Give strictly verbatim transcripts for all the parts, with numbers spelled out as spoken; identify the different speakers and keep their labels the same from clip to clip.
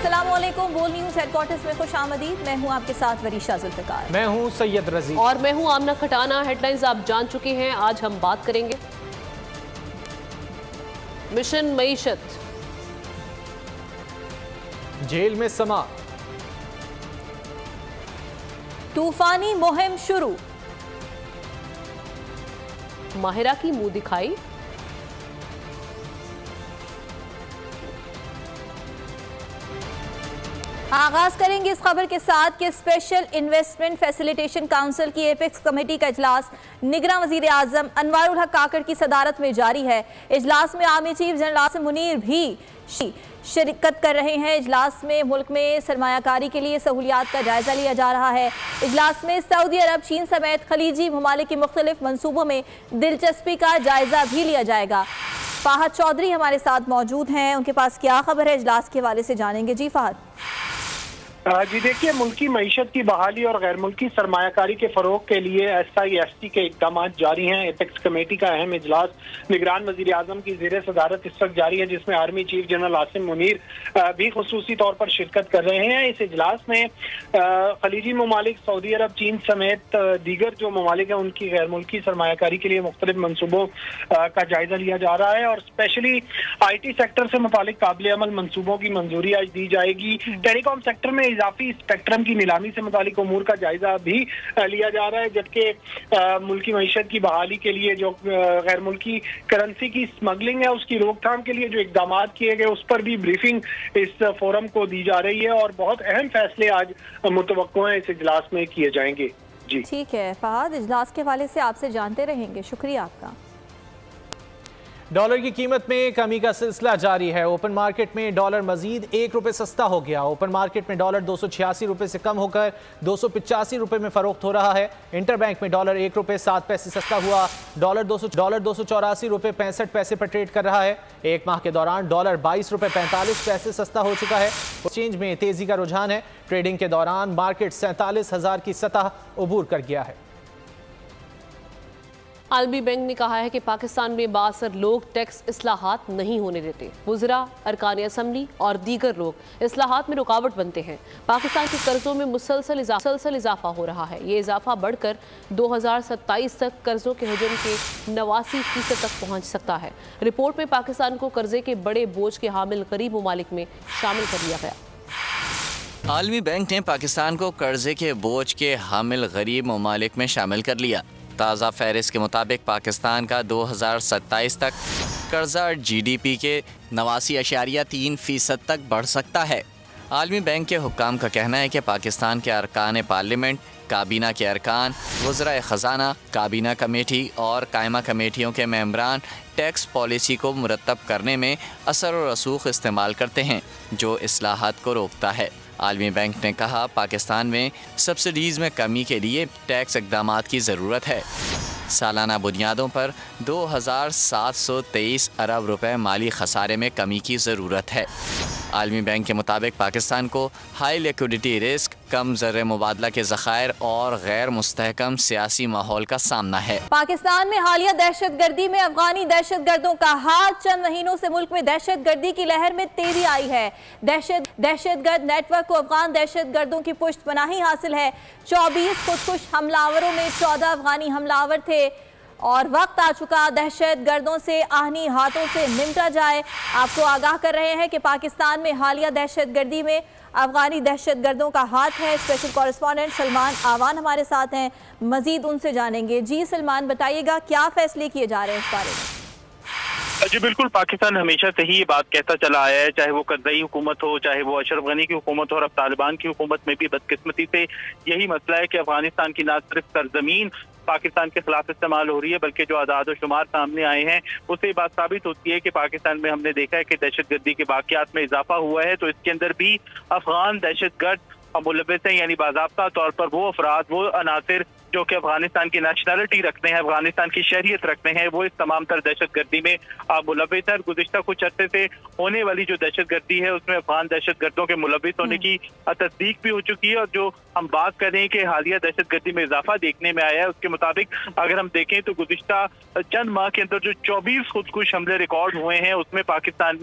Speaker 1: अस्सलामुअलैकुम। बोल news headquarters में खुशामदीद। मैं हूं आपके साथ वरीशा जुल्फिकार।
Speaker 2: मैं हूं सैयद रजी
Speaker 3: और मैं हूं आमना खटाना। हेडलाइंस आप जान चुके हैं। आज हम बात करेंगे मिशन मईशत,
Speaker 2: जेल में समा,
Speaker 1: तूफानी मुहिम शुरू,
Speaker 3: माहिरा की मुंह दिखाई,
Speaker 1: आगाज करेंगे इस खबर के साथ कि स्पेशल इन्वेस्टमेंट फैसिलिटेशन काउंसिल की एपेक्स कमेटी का इजलास निगरान वजीर आजम अनवारुल हक काकड़ की सदारत में जारी है। इजलास में army chief general Asim Munir भी शिरकत कर रहे हैं। इजलास में मुल्क में सरमायाकारी के लिए सहूलियात का जायजा लिया जा रहा है। इजलास में सऊदी अरब, चीन समेत खलीजी ममालिक के मुख्तलिफ मनसूबों में दिलचस्पी का जायजा भी लिया जाएगा। फाहद चौधरी हमारे साथ मौजूद हैं, उनके पास क्या खबर है इजलास के हवाले से जानेंगे। जी फाहद।
Speaker 4: जी देखिए, मुल्की मईशत की बहाली और गैर मुल्की सरमायाकारी के फरोग के लिए एस आई एस टी के इकदाम जारी हैं। एपेक्स कमेटी का अहम इजलास निगरान वजीर आजम की ज़ेर सदारत इस वक्त जारी है, जिसमें army chief general Asim Munir भी खुसूसी तौर पर शिरकत कर रहे हैं। इस इजलास में खलीजी ममालिक, सऊदी अरब, चीन समेत दीगर जो ममालिक हैं उनकी गैर मुल्की सरमायाकारी के लिए मुख्तलिफ मनसूबों का जायजा लिया जा रहा है और स्पेशली आई टी सेक्टर से मुतालिक काबिल अमल मनसूबों की मंजूरी आज दी जाएगी। टेलीकॉम सेक्टर में इजाफी स्पेक्ट्रम की नीलामी से मुतालिक उमूर का जायजा भी लिया जा रहा है, जबकि मुल्की मईशत की बहाली के लिए जो गैर मुल्की करेंसी की स्मगलिंग है उसकी रोकथाम के लिए जो इकदाम किए गए उस पर भी ब्रीफिंग इस फोरम को दी जा रही है और बहुत अहम फैसले आज मुतवक्को हैं इस इजलास में किए जाएंगे। जी
Speaker 1: ठीक है फहद, इजलास के हवाले से आपसे जानते रहेंगे। शुक्रिया आपका।
Speaker 2: डॉलर की कीमत में कमी का सिलसिला जारी है। ओपन मार्केट में डॉलर मजीद एक रुपये सस्ता हो गया। ओपन मार्केट में डॉलर दो सौ छियासी रुपये से कम होकर दो सौ पिचासी रुपये में फरोख्त हो रहा है। इंटर बैंक में डॉलर एक रुपये सात पैसे सस्ता हुआ। डॉलर दो सौ डॉलर दो सौ चौरासी रुपये पैंसठ पैसे पर ट्रेड कर रहा है। एक माह के दौरान डॉलर बाईस रुपये पैंतालीस पैसे सस्ता हो चुका है। एक्सचेंज में तेजी का रुझान है। ट्रेडिंग के दौरान मार्केट सैंतालीस हजार की सतह अबूर कर गया है।
Speaker 3: आलमी बैंक ने कहा है कि पाकिस्तान में बासर लोग टैक्स इस्लाहात नहीं होने देते। वुज़रा, अरकान असम्बली और दीगर लोग इस्लाहात में रुकावट बनते हैं। पाकिस्तान के कर्जों में मुसलसल मुसलसल इजाफा हो रहा है। ये इजाफा बढ़कर दो हज़ार सत्ताईस तक कर्जों के हजम के नवासी फीसद तक पहुँच सकता है। रिपोर्ट में पाकिस्तान को कर्जे के बड़े बोझ के हामिल गरीब ममालिक में शामिल कर दिया गया।
Speaker 5: आलमी बैंक ने पाकिस्तान को कर्जे के बोझ के हामिल गरीब ममालिक में शामिल कर लिया। ताज़ा फहरिस्त के मुताबिक पाकिस्तान का दो हज़ार सत्ताईस तक कर्जा जी डी पी के नवासी अशारिया तीन फीसद तक बढ़ सकता है। आलमी बैंक के हुक्काम का कहना है कि पाकिस्तान के अरकान पार्लियामेंट, काबीना के अरकान, वज़राए ख़जाना, काबीना कमेटी और कायमा कमेटियों के मेंबरान टैक्स पॉलिसी को मुरतब करने में असर और रसूख इस्तेमाल करते हैं जो इस्लाहात को रोकता है। आलमी बैंक ने कहा पाकिस्तान में सब्सिडीज़ में कमी के लिए टैक्स इक़दामात की ज़रूरत है। सालाना बुनियादों पर दो हज़ार सात सौ तेईस अरब रुपए माली खसारे में कमी की ज़रूरत है। आलमी बैंक के मुताबिक पाकिस्तान को हाई लिक्विडिटी रिस्क, कम ज़र मुबादला के ज़खायर और गैर मुस्तहकम सियासी माहौल का सामना है।
Speaker 1: पाकिस्तान में हालिया दहशत गर्दी में अफगानी दहशत गर्दों का हाथ। चंद महीनों से मुल्क में दहशत गर्दी की लहर में तेजी आई है। दहशत दहशत गर्द नेटवर्क को अफगान दहशत गर्दों की पुष्ट पनाही हासिल है। चौबीस खुदकुश हमलावरों में चौदह अफगानी हमलावर थे और वक्त आ चुका दहशत गर्दों से आहनी हाथों से निपटा जाए। आपको आगाह कर रहे हैं कि पाकिस्तान में हालिया दहशत गर्दी में अफगानी दहशत गर्दों का हाथ है। स्पेशल कॉरेस्पॉन्डेंट सलमान आवान हमारे साथ हैं, मजीद उनसे जानेंगे। जी सलमान, बताइएगा क्या फैसले किए जा रहे हैं इस बारे में?
Speaker 4: जी बिल्कुल, पाकिस्तान हमेशा से ही ये बात कहता चला आया है, चाहे वो करज़ई हुकूमत हो, चाहे वो अशरफ गनी की हुकूमत हो और अब तालिबान की हुकूमत में भी बदकिस्मती से यही मसला है कि अफगानिस्तान की ना सिर्फ सरजमीन पाकिस्तान के खिलाफ इस्तेमाल हो रही है बल्कि जो आदाद व शुमार सामने आए हैं उससे ये बात साबित होती है कि पाकिस्तान में हमने देखा है कि दहशत गर्दी के वाक़यात में इजाफा हुआ है। तो इसके अंदर भी अफगान दहशत गर्द मुलव्वस हैं, यानी बाज़ाब्ता तौर पर वो अफराद, वो अनासिर जो कि अफगानिस्तान की नेशनलिटी रखते हैं, अफगानिस्तान की शहरियत रखते हैं, वो इस तमाम तर दहशत गर्दी में मुलव्वस है। गुज़िश्ता कुछ अर्से से होने वाली जो दहशत गर्दी है उसमें अफगान दहशत गर्दों के मुलव्वस होने की तस्दीक भी हो चुकी है। और जो हम बात करें कि हालिया दहशत गर्दी में इजाफा देखने में आया है उसके मुताबिक अगर हम देखें तो गुज़िश्ता चंद माह के अंदर जो चौबीस खुदकुश हमले रिकॉर्ड हुए हैं उसमें पाकिस्तान में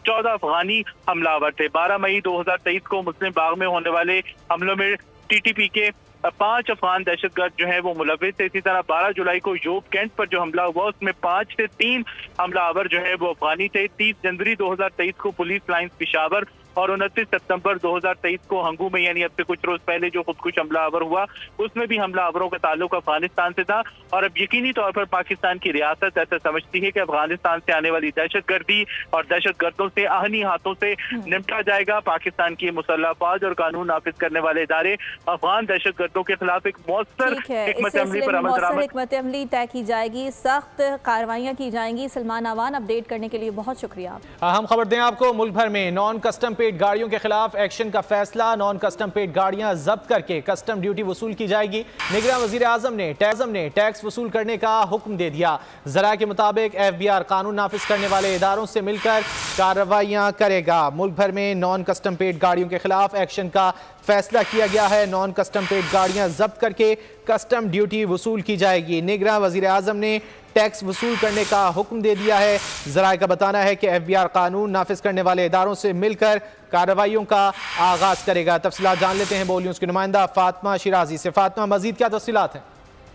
Speaker 6: चौदह अफगानी हमलावर थे। बारह मई दो हजार तेईस को मुस्लिम बाग में होने वाले हमलों में टीटीपी के पांच अफगान दहशतगर्द जो है वो मुलविस थे। इसी तरह बारह जुलाई को योब कैंट पर जो हमला हुआ उसमें पांच से तीन हमलावर जो है वो अफगानी थे। तीस जनवरी दो हजार तेईस को पुलिस लाइंस पेशावर और उनतीस सितंबर दो हजार तेईस को हंगू में यानी अब से कुछ रोज पहले जो खुदकुश हमलावर हुआ उसमें भी हमलावरों का ताल्लुक अफगानिस्तान से था। और अब यकीनी तौर पर पाकिस्तान की रियासत ऐसा समझती है कि अफगानिस्तान से आने वाली दहशतगर्दी और दहशतगर्दों से आहनी हाथों से निपटा जाएगा। पाकिस्तान की मुसल्लह फौज और कानून नाफिज करने वाले इदारे अफगान दहशतगर्दों के खिलाफ एक मौसर हिकमत अमली पर अमल दरामद
Speaker 1: हिकमत अमली तय की जाएगी, सख्त कार्रवाइयां की जाएंगी। सलमान अवान, अपडेट करने के लिए बहुत शुक्रिया।
Speaker 2: हम खबर दें आपको, मुल्क भर में नॉन कस्टम पेड गाड़ियों के खिलाफ एक्शन का फैसला। नॉन कस्टम पेड गाड़ियां जब्त करके कस्टम ड्यूटी वसूल की जाएगी। निगरान वजीर आजम ने टैक्स ने टैक्स वसूल करने का हुक्म दे दिया। जरा के मुताबिक एफ बी आर कानून नाफिज करने वाले इदारों से मिलकर कार्रवाइयां करेगा। मुल्क भर में नॉन कस्टम पेड गाड़ियों के खिलाफ एक्शन का फैसला किया गया है। नॉन कस्टम पेड गाड़ियां जब्त करके कस्टम ड्यूटी वसूल की जाएगी। निगरान वजीर आजम ने टैक्स वसूल करने का हुक्म दे दिया है। जराए का बताना है कि एफ बी आर कानून नाफिज करने वाले इदारों से मिलकर कार्रवाइयों का आगाज करेगा। तफसीलात जान लेते हैं बोल न्यूज़ की नुमाइंदा फातिमा शिराजी से। फातिमा, मजीद क्या तफसीलात हैं?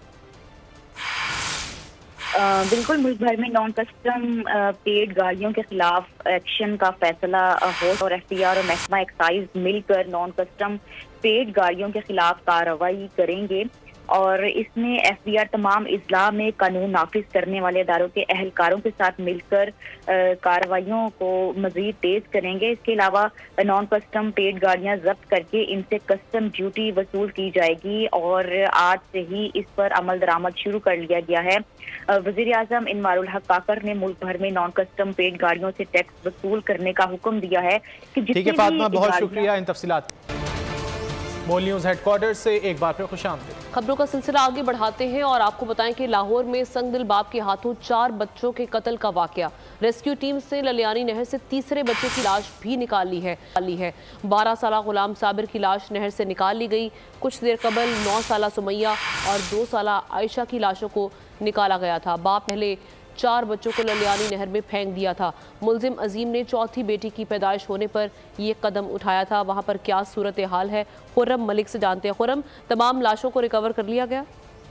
Speaker 7: बिल्कुल, मुल्क भर में नॉन कस्टम पेड गाड़ियों के खिलाफ एक्शन का फैसला हो और एफ बी आर और महकमा एक्साइज मिलकर नॉन कस्टम पेड गाड़ियों के खिलाफ कार्रवाई करेंगे। और इसमें एफ बी आर तमाम इजला में कानून नाफिज करने वाले इदारों के अहलकारों के साथ मिलकर कार्रवाइयों को मजीद तेज करेंगे। इसके अलावा नॉन कस्टम पेड गाड़ियां जब्त करके इनसे कस्टम ड्यूटी वसूल की जाएगी और आज से ही इस पर अमल दरामद शुरू कर लिया गया है। वजीर आजम इनवारुल हक काकर ने मुल्क भर में नॉन कस्टम पेड गाड़ियों से टैक्स वसूल करने का हुक्म दिया है कि
Speaker 2: ठीक है फातिमा, बहुत शुक्रिया इन तफसीलात। बोल न्यूज़ हेडक्वार्टर से एक बार फिर खुशामदीद।
Speaker 3: खबरों का सिलसिला आगे बढ़ाते हैं और आपको बताएं कि लाहौर में संगदिल बाप के हाथों चार बच्चों के कत्ल का वाकया। रेस्क्यू टीम से ललियानी नहर से तीसरे बच्चे की लाश भी निकाल ली है ली है बारह साल गुलाम साबिर की लाश नहर से निकाल ली गई। कुछ देर कबल नौ साल सुमैया और दो साल आयशा की लाशों को निकाला गया था। बाप पहले चार बच्चों को ललियानी नहर में फेंक दिया था। मुलजिम अजीम ने चौथी बेटी की पैदाइश होने पर ये कदम उठाया था। वहाँ पर क्या सूरत हाल है, खुर्रम मलिक से जानते हैं। खुर्रम, तमाम लाशों को रिकवर कर लिया गया?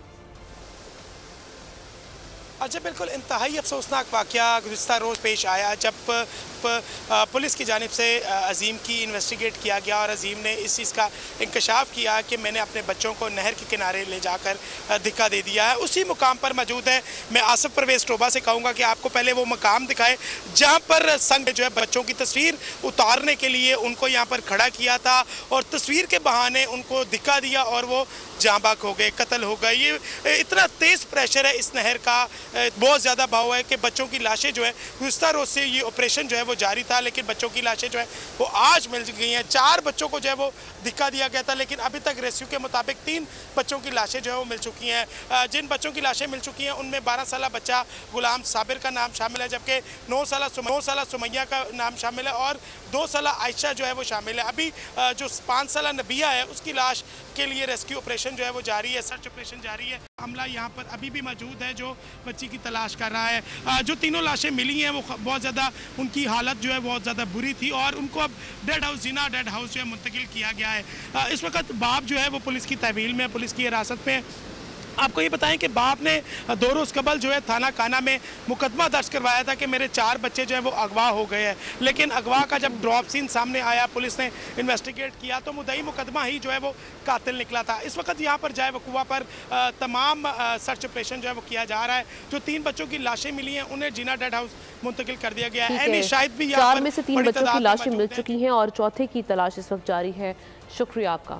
Speaker 8: अच्छा, बिल्कुल इंतहाई अफसोसनाक वाक़या गुज़िस्ता रोज़ पेश आया जब पुलिस की जानिब से अजीम की इन्वेस्टिगेट किया गया और अजीम ने इस चीज़ का इंकशाफ किया कि मैंने अपने बच्चों को नहर के किनारे ले जाकर धिक्का दे दिया है। उसी मुकाम पर मौजूद है। मैं आसिफ परवेज़ टोबा से कहूँगा कि आपको पहले वो मकाम दिखाए जहाँ पर संग जो है बच्चों की तस्वीर उतारने के लिए उनको यहाँ पर खड़ा किया था और तस्वीर के बहाने उनको धिक्का दिया और वो जाँ बाक हो गए, कत्ल हो गए। ये इतना तेज़ प्रेशर है इस नहर का, बहुत ज़्यादा भाव है कि बच्चों की लाशें जो है गुज़िस्ता रोज़ से ये ऑपरेशन जो है वो जारी था, लेकिन बच्चों की लाशें जो है वो आज मिल गई हैं। चार बच्चों को जो है वो धिक्का दिया गया था, लेकिन अभी तक रेस्क्यू के मुताबिक तीन बच्चों की लाशें जो है वो मिल चुकी हैं। जिन बच्चों की लाशें मिल चुकी हैं उनमें बारह साल बच्चा गुलाम साबिर का नाम शामिल है, जबकि नौ साल नौ साल सुमैया का नाम शामिल है और दो साल आयशा जो है वो शामिल है। अभी जो पाँच साल नबिया है उसकी लाश के लिए रेस्क्यू ऑपरेशन जो है वो जारी है, सर्च ऑपरेशन जारी है। अमला यहाँ पर अभी भी मौजूद है जो बच्ची की तलाश कर रहा है। जो तीनों लाशें मिली हैं वो बहुत ज़्यादा, उनकी हालत जो है बहुत ज़्यादा बुरी थी और उनको अब dead house Jinnah dead house जो है मुंतकिल किया गया है। इस वक्त बाप जो है वो पुलिस की तहवील में, पुलिस की हिरासत में। आपको ये बताएं कि बाप ने दो रोज़ कबल जो है थाना काना में मुकदमा दर्ज करवाया था कि मेरे चार बच्चे जो है वो अगवा हो गए हैं, लेकिन अगवा का जब ड्रॉप सीन सामने आया, पुलिस ने इन्वेस्टिगेट किया तो मुद्दई मुकदमा ही जो है वो कातिल निकला था। इस वक्त यहाँ पर जाए वकुआ पर तमाम सर्च ऑपरेशन जो है वो किया जा रहा है। जो तीन बच्चों की लाशें मिली हैं उन्हें जिना डेड हाउस मुंतकिल कर दिया गया है। शायद भी
Speaker 3: चार में से तीन बच्चों की लाशें मिल चुकी हैं और चौथे की तलाश इस वक्त जारी है। शुक्रिया आपका।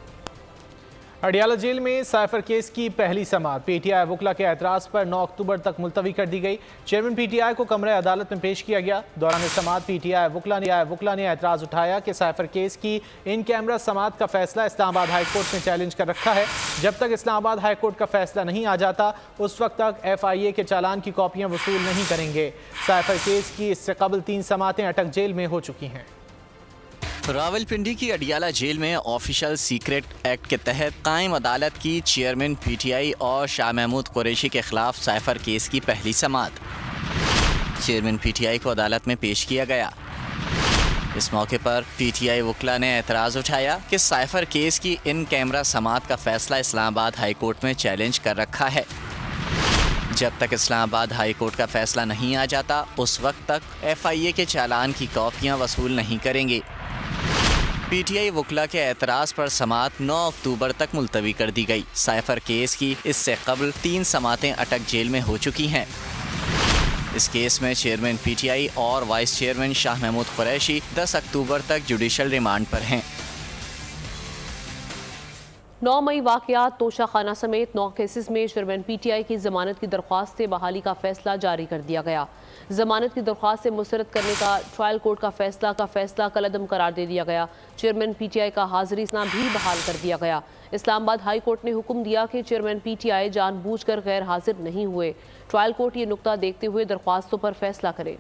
Speaker 2: अडियाला जेल में साइफर केस की पहली समाअत पीटीआई वकला के एतराज़ पर नौ अक्टूबर तक मुलतवी कर दी गई। चेयरमैन पीटीआई को कमरे अदालत में पेश किया गया। दौरान समाअत पीटीआई वकला ने वकला ने एतराज़ उठाया कि साइफर केस की इन कैमरा समाअत का फैसला इस्लामाबाद हाई कोर्ट ने चैलेंज कर रखा है। जब तक इस्लामाबाद हाई कोर्ट का फैसला नहीं आ जाता उस वक्त तक एफ आई ए के चालान की कॉपियाँ वसूल नहीं करेंगे। साइफर केस की इससे कबल तीन समाअतें अटक जेल में हो चुकी हैं।
Speaker 5: रावलपिंडी की अडियाला जेल में ऑफिशियल सीक्रेट एक्ट के तहत कायम अदालत की चेयरमैन पीटीआई और शाह महमूद कुरैशी के खिलाफ साइफर केस की पहली समाअत चेयरमैन पीटीआई को अदालत में पेश किया गया। इस मौके पर पीटीआई वकला ने एतराज़ उठाया कि साइफर केस की इन कैमरा समात का फैसला इस्लामाबाद हाई कोर्ट में चैलेंज कर रखा है। जब तक इस्लामाबाद हाई कोर्ट का फैसला नहीं आ जाता उस वक्त तक एफ आई ए के चालान की कॉपियां वसूल नहीं करेंगे। पीटीआई वकला के एतराज़ पर समात नौ अक्टूबर तक मुलतवी कर दी गई। साइफर केस की इससे कबल तीन समातें अटक जेल में हो चुकी हैं। इस केस में चेयरमैन पीटीआई और वाइस चेयरमैन शाह महमूद कुरैशी दस अक्टूबर तक जुडिशल रिमांड पर हैं।
Speaker 3: नौ मई वाक़यात तोशा खाना समेत नौ केसेस में चेयरमैन पीटीआई की जमानत की दरख्वास्त से बहाली का फैसला जारी कर दिया गया। जमानत की दरख्वास्त से मुस्तरद करने का ट्रायल कोर्ट का फैसला का फैसला कलअदम करार दे दिया गया। चेयरमैन पीटीआई का हाजिरी स्ना भी बहाल कर दिया गया। इस्लामाबाद हाई कोर्ट ने हुक्म दिया कि चेयरमैन पीटीआई जानबूझकर गैर हाजिर नहीं हुए। ट्रायल कोर्ट ये नुकता देखते हुए दरख्वास्तों पर फैसला करे।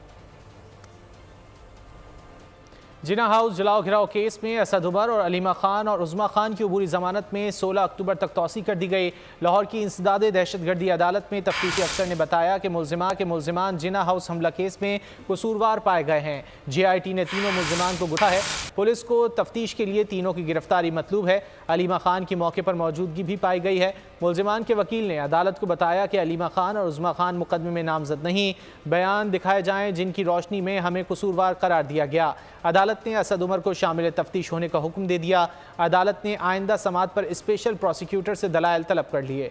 Speaker 2: जिना हाउस जलाओ घिराव केस में असद उमर और अलीमा खान और उज़मा खान की अबूरी जमानत में सोलह अक्टूबर तक तौसी कर दी गई। लाहौर की इंसदादे दहशतगर्दी अदालत में तफ्तीशी अफसर ने बताया कि मुलजिमा के मुलजिमान जिना हाउस हमला केस में कसूरवार पाए गए हैं। जे आई टी ने तीनों मुलजिमान को गुथा है। पुलिस को तफ्तीश के लिए तीनों की गिरफ्तारी मतलूब है। अलीमा खान की मौके पर मौजूदगी भी पाई गई है। मुलजिमान के वकील ने अदालत को बताया कि अलीमा खान और उज़मा खान मुकदमे में नामजद नहीं, बयान दिखाए जाएं जिनकी रोशनी में हमें कसूरवार करार दिया गया। अदालत ने असद उमर को शामिल तफ्तीश होने का हुक्म दे दिया। अदालत ने आइंदा समात पर स्पेशल प्रोसिक्यूटर से दलाइल तलब कर लिए।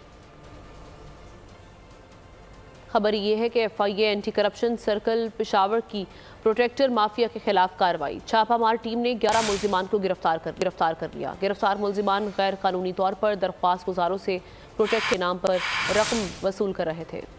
Speaker 3: खबर यह है कि F I A anti corruption circle Peshawar की प्रोटेक्टर माफिया के खिलाफ कार्रवाई। छापामार टीम ने ग्यारह मुलजिमान को गिरफ्तार कर गिरफ्तार कर लिया। गिरफ्तार मुलजिमान गैर कानूनी तौर पर दरख्वास्त गुजारों से प्रोटेक्ट के नाम पर रकम वसूल कर रहे थे।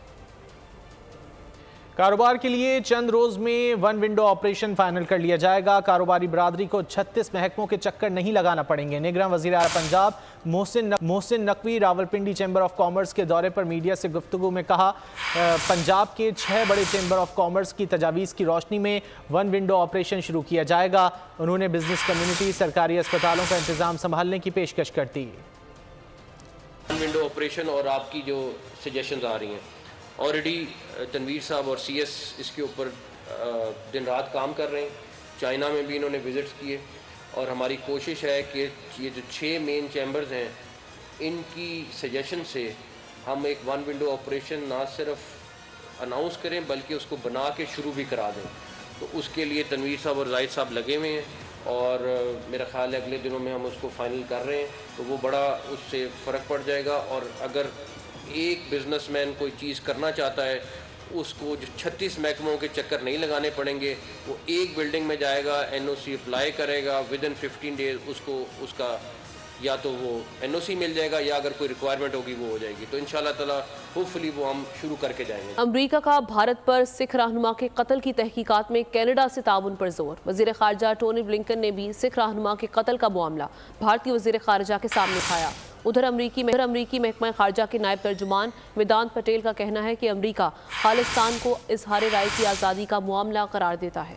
Speaker 2: कारोबार के लिए चंद रोज में वन विंडो ऑपरेशन फाइनल कर लिया जाएगा। कारोबारी बरादरी को छत्तीस महकमों के चक्कर नहीं लगाना पड़ेंगे। निगरान वज़ीर आला Punjab Mohsin Mohsin Naqvi Rawalpindi chamber of commerce के दौरे पर मीडिया से गुफ्तगू में कहा, पंजाब के छह बड़े चैम्बर ऑफ कॉमर्स की तजावीज़ की रोशनी में वन विंडो ऑपरेशन शुरू किया जाएगा। उन्होंने बिजनेस कम्युनिटी, सरकारी अस्पतालों का इंतजाम संभालने की पेशकश कर दी।
Speaker 9: वन विंडो ऑपरेशन और आपकी जो सजेशंस आ रही हैं, ऑलरेडी तनवीर साहब और सी एस इसके ऊपर दिन रात काम कर रहे हैं। चाइना में भी इन्होंने विज़िट्स किए और हमारी कोशिश है कि ये जो छः मेन चैम्बर्स हैं इनकी सजेशन से हम एक वन विंडो ऑपरेशन ना सिर्फ अनाउंस करें बल्कि उसको बना के शुरू भी करा दें। तो उसके लिए तनवीर साहब और जाहिद साहब लगे हुए हैं और मेरा ख्याल है अगले दिनों में हम उसको फाइनल कर रहे हैं, तो वो बड़ा उससे फ़र्क पड़ जाएगा। और अगर एक बिजनेसमैन कोई चीज़ करना चाहता है उसको जो छत्तीस महकमों के चक्कर नहीं लगाने पड़ेंगे, वो एक बिल्डिंग में जाएगा, एनओसी अप्लाई करेगा, विद इन फिफ्टीन डेज उसको उसका या तो वो एनओसी मिल जाएगा या अगर कोई रिक्वायरमेंट होगी वो हो जाएगी। तो इंशाल्लाह ताला होपफुली वो हम शुरू करके जाएंगे।
Speaker 3: अमरीका का भारत पर सिख रहनुमा के कत्ल की तहकीकात में कनाडा से ताउन पर जोर। वजीर खारजा टोनी ब्लिंकन ने भी सिख रहनुमा के कत्ल का मामला भारतीय वजीर खारजा के सामने उठाया। उधर अमरीकी में अमरीकी महकमा खारजा के नायब तर्जुमान वेदांत पटेल का कहना है कि अमरीका खालिस्तान को इजहार राय की आज़ादी का मामला करार देता है।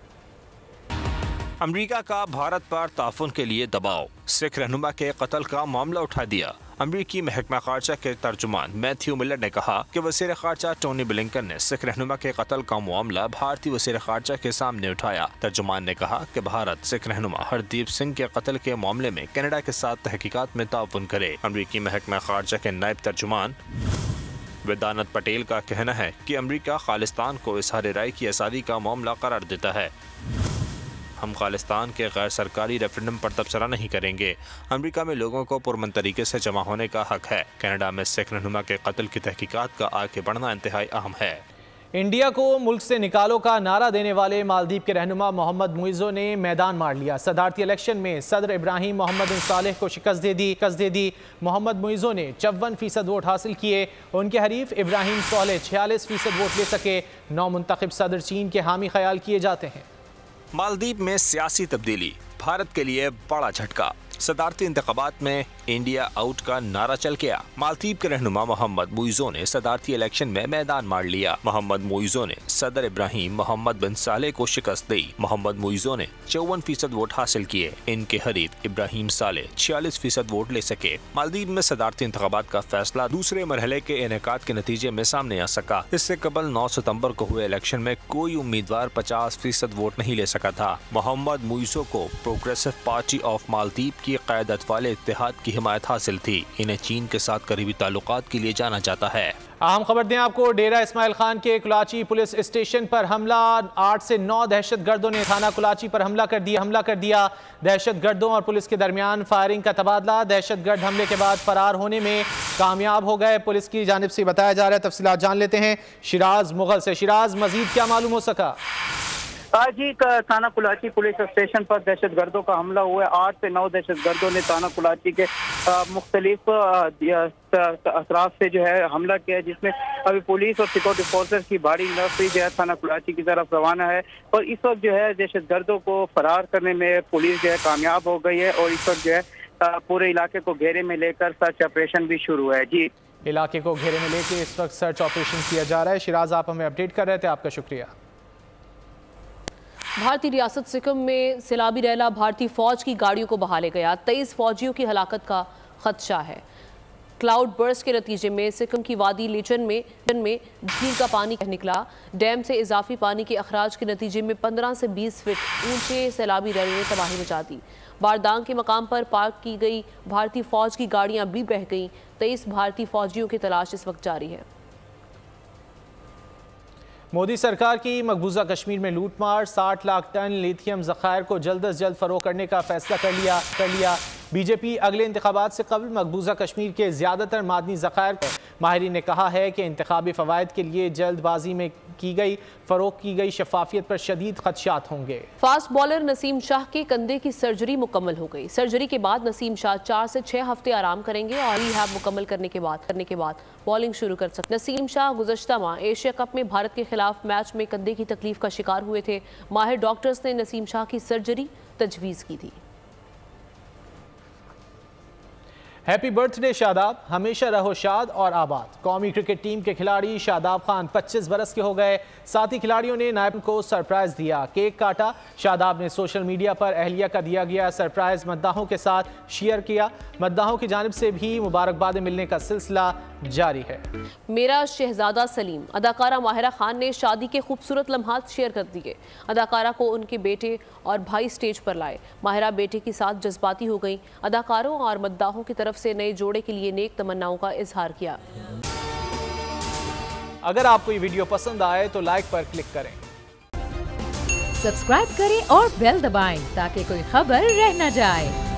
Speaker 10: अमरीका का भारत पर ताफुन के लिए दबाव, सिख रहनुमा के कत्ल का मामला उठा दिया। अमरीकी महकमा खारजा के तर्जुमान मैथ्यू मिलर ने कहा कि वज़ीर खारजा टोनी ब्लिंकन ने सिख रहनुमा के कत्ल का मामला भारतीय वज़ीर खारजा के सामने उठाया। तर्जुमान ने कहा कि भारत सिख रहनुमा हरदीप सिंह के कत्ल के मामले में कनाडा के साथ तहकीकात में ताउन करे। अमरीकी महकमा खारजा के नायब तर्जुमान वेदांत पटेल का कहना है कि अमरीका खालिस्तान को इजहार राय की आज़ादी का मामला करार देता है। हम खालिस्तान के गैर सरकारी रेफरेंडम पर तबसरा नहीं करेंगे। अमेरिका में लोगों को पुरमन तरीके से जमा होने का हक है। कनाडा में सिख रहनुमा के कत्ल की तहकीकात का आगे बढ़ना इंतहाई अहम है।
Speaker 2: इंडिया को मुल्क से निकालो का नारा देने वाले मालदीव के रहनुमा मोहम्मद मुइज़ो ने मैदान मार लिया। सदारती इलेक्शन में सदर इब्राहिम मोहम्मद सालेह को शिकस्त दे दी शिकस्त दे दी मोहम्मद मुइज़ो ने चौवन फीसद वोट हासिल किए। उनके हरीफ इब्राहिम सालेह छियालीस फीसद वोट ले सके। नौ मुंतखब सदर चीन के हामी ख्याल किए जाते हैं।
Speaker 10: मालदीव में सियासी तब्दीली, भारत के लिए बड़ा झटका। सदारती इंतखाबात में इंडिया आउट का नारा चल गया। मालदीव के रहनुमा मोहम्मद मुइज़ो ने सदारती इलेक्शन में मैदान मार लिया। मोहम्मद मुइज़ो ने सदर इब्राहिम मोहम्मद बिन सालेह को शिकस्त दी। मोहम्मद मुइज़ो ने चौवन फीसद वोट हासिल किए। इनके हरीफ इब्राहिम सालेह छियालीस फीसद वोट ले सके। मालदीव में सदारती इंतखाबात का फैसला दूसरे मरहले के इनेकाद के नतीजे में सामने आ सका। इससे कबल नौ सितम्बर को हुए इलेक्शन में कोई उम्मीदवार पचास फीसद वोट नहीं ले सका था। मोहम्मद मुइज़ो को प्रोग्रेसिव पार्टी ऑफ मालदीव की क़यादत वाले इत्तेहाद की हिमायत हासिल थी। इन्हें चीन के साथ करीबी ताल्लुकात के लिए जाना जाता है।
Speaker 2: अहम खबर दें आपको, डेरा इस्माइल खान के कुलाची पुलिस स्टेशन पर हमला। आठ से नौ दहशत गर्दों ने थाना कुलाची पर हमला कर दिया हमला कर दिया दहशत गर्दों और पुलिस के दरमियान फायरिंग का तबादला। दहशत गर्द हमले के बाद फरार होने में कामयाब हो गए, पुलिस की जानिब से बताया जा रहा है। तफसीलात जान लेते हैं शिराज मुगल से। शिराज, मजीद क्या मालूम हो सका?
Speaker 4: आज ही थाना कुलाची पुलिस स्टेशन पर दहशत गर्दों का हमला हुआ। आठ से नौ दहशत गर्दों ने थाना कुलाची के मुख्तलिफ अतराफ से जो है हमला किया है, जिसमें अभी पुलिस और सिक्योरिटी फोर्सेस की भारी नफरी जो है थाना कुलाची की तरफ रवाना है। और इस वक्त जो है दहशत गर्दों को फरार करने में पुलिस जो है कामयाब हो गई है और इस वक्त जो है पूरे इलाके को घेरे में लेकर सर्च ऑपरेशन भी शुरू है। जी,
Speaker 2: इलाके को घेरे में लेकर इस वक्त सर्च ऑपरेशन किया जा रहा है। शिराज, आप हमें अपडेट कर रहे थे, आपका शुक्रिया।
Speaker 3: भारतीय रियासत सिक्किम में सैलाबी रैला भारतीय फौज की गाड़ियों को बहा ले गया। तेईस फौजियों की हलाकत का खदशा है। क्लाउड बर्स्ट के नतीजे में सिक्किम की वादी लीचन में में झील का पानी निकला। डैम से इजाफी पानी के अखराज के नतीजे में पंद्रह से बीस फीट ऊंचे सैलाबी रैले ने तबाही मचा दी। बारदांग के मकाम पर पार्क की गई भारतीय फौज की गाड़ियां भी बह गईं। तेईस भारतीय फौजियों की तलाश इस वक्त जारी है।
Speaker 2: मोदी सरकार की मकबूजा कश्मीर में लूटमार। साठ लाख टन लिथियम ज़खायर को जल्द अज जल्द फरोख्त करने का फैसला कर लिया कर लिया बीजेपी अगले इंतखाबात से कबल मकबूजा कश्मीर के ज़्यादातर मादनी ज़खायर पर माहिरीन ने कहा है कि इंतखाबी फ़वाइद के लिए जल्दबाजी में की गई फरोख्त की गई शफाफियत पर शदीद खदशात होंगे।
Speaker 3: फास्ट बॉलर नसीम शाह के कंधे की सर्जरी मुकम्मल हो गई। सर्जरी के बाद नसीम शाह चार से छह हफ्ते आराम करेंगे और रिहैब मुकम्मल करने के बाद करने के बाद बॉलिंग शुरू कर सकते। नसीम शाह गुज़श्ता माह एशिया कप में भारत के खिलाफ मैच में कंधे की तकलीफ का शिकार हुए थे। माहिर डॉक्टर्स ने नसीम शाह की सर्जरी तजवीज़ की थी।
Speaker 2: हैप्पी बर्थडे शादाब, हमेशा रहो शाद और आबाद। कौमी क्रिकेट टीम के खिलाड़ी शादाब खान पच्चीस बरस के हो गए। साथी खिलाड़ियों ने नायब को सरप्राइज दिया, केक काटा। शादाब ने सोशल मीडिया पर अहलिया का दिया गया सरप्राइज मद्दाहों के साथ शेयर किया। मद्दाहों की जानिब से भी मुबारकबादें मिलने का सिलसिला जारी है।
Speaker 3: मेरा शहजादा सलीम, अदाकारा माहिरा खान ने शादी के खूबसूरत लम्हात शेयर कर दिए। अदाकारा को उनके बेटे और भाई स्टेज पर लाए। माहिरा बेटे के साथ जज्बाती हो गई। अदाकारों और मद्दाहों की तरफ से नए जोड़े के लिए नेक तमन्नाओं का इजहार किया।
Speaker 2: अगर आपको ये वीडियो पसंद आए तो लाइक पर क्लिक करें,
Speaker 11: सब्सक्राइब करें और बेल दबाएं ताकि कोई खबर रह न जाए।